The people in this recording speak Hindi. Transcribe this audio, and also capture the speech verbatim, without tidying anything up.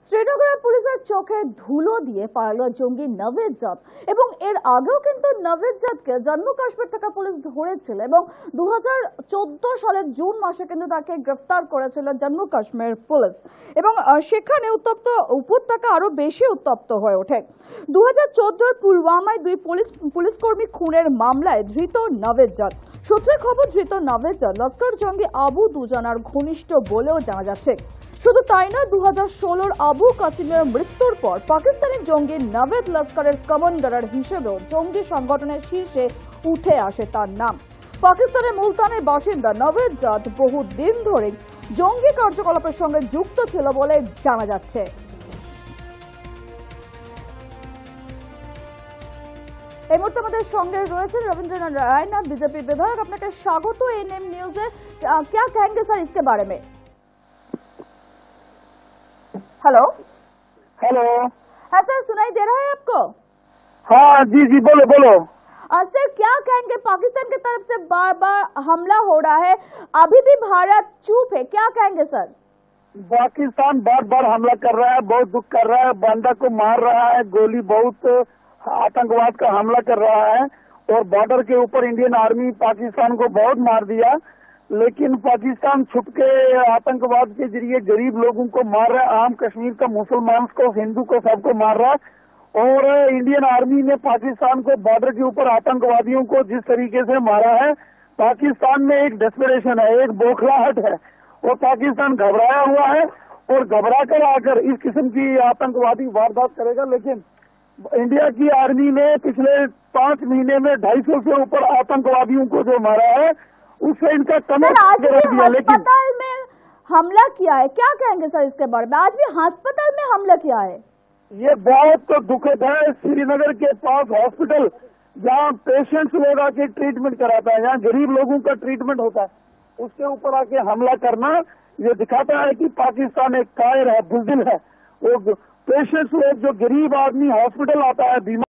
শ্রীনগরের পুলিশের চোখে ধুলো দিয়ে পালালো জঙ্গি নভেদ জাত এবং এর আগেও কিন্তু নভেদ জাতকে জম্মু কাশ্মীর থেকে পুলিশ ধরেছিল এবং দু হাজার চোদ্দ সালের জুন মাসে কিন্তু তাকে গ্রেফতার করেছিল জম্মু কাশ্মীর পুলিশ এবং সেখানে উত্তপ্ত উপত্যকা আরো বেশি উত্তপ্ত হয়ে ওঠে। দু হাজার চোদ্দোর পুলওয়ামায় দুই পুলিশ পুলিশকর্মী খুনের মামলায় ধৃত নভেদ জাত। সূত্রের খবর, ধৃত নভেদ জাত লস্কর জঙ্গি আবু দুজানার ঘনিষ্ঠ বলেও জানা যাচ্ছে। শুধু তাই নয়, দু হাজার ষোলোর আবু কাসিমের মৃত্যুর পর পাকিস্তানি জঙ্গি নভেদ লস্করের কমান্ডার হিসেবেও জঙ্গি সংগঠনের শীর্ষে উঠে আসে তার নাম। পাকিস্তানের মুলতানের বাসিন্দা নভেদ জাত বহু দিন ধরে জঙ্গি কার্যকলাপের সঙ্গে যুক্ত ছিল বলে জানা যাচ্ছে। এই মুহূর্তে আমাদের সঙ্গে রয়েছেন रविंद्रनाथ रायना, बीजेपी विधायक। আপনাকে স্বাগত এনএম নিউজে। क्या कहेंगे सर इसके बारे में? हेलो हेलो हाँ सर, सुनाई दे रहा है आपको? हाँ जी जी बोलो बोलो। आ, सर क्या कहेंगे, पाकिस्तान की तरफ से बार बार हमला हो रहा है, अभी भी भारत चुप है, क्या कहेंगे सर? पाकिस्तान बार बार हमला कर रहा है, बहुत दुख कर रहा है, बंदा को मार रहा है, गोली बहुत आतंकवाद का हमला कर रहा है और बॉर्डर के ऊपर इंडियन आर्मी पाकिस्तान को बहुत मार दिया, लेकिन पाकिस्तान छुप के आतंकवाद के जरिए गरीब लोगों को मार रहा है, आम कश्मीर का मुसलमान को, हिंदू को, सबको मार रहा है। और इंडियन आर्मी ने पाकिस्तान को बॉर्डर के ऊपर आतंकवादियों को जिस तरीके से मारा है, पाकिस्तान में एक डेस्परेशन है, एक बौखलाहट है और पाकिस्तान घबराया हुआ है और घबरा कर आकर इस किस्म की आतंकवादी वारदात करेगा। लेकिन इंडिया की आर्मी ने पिछले पांच महीने में ढाई सौ से ऊपर आतंकवादियों को जो मारा है, उससे इनका कमर सर आज भी अस्पताल में हमला किया है, क्या कहेंगे सर इसके बारे में? आज भी अस्पताल में हमला किया है, ये बहुत तो दुखद है। श्रीनगर के पास हॉस्पिटल जहाँ पेशेंट्स लोग आके ट्रीटमेंट कराता है, जहाँ गरीब लोगों का ट्रीटमेंट होता है, उसके ऊपर आके हमला करना ये दिखाता है कि पाकिस्तान एक कायर है, बुज़दिल है। वो पेशेंट्स लोग, जो गरीब आदमी हॉस्पिटल आता है, बीमार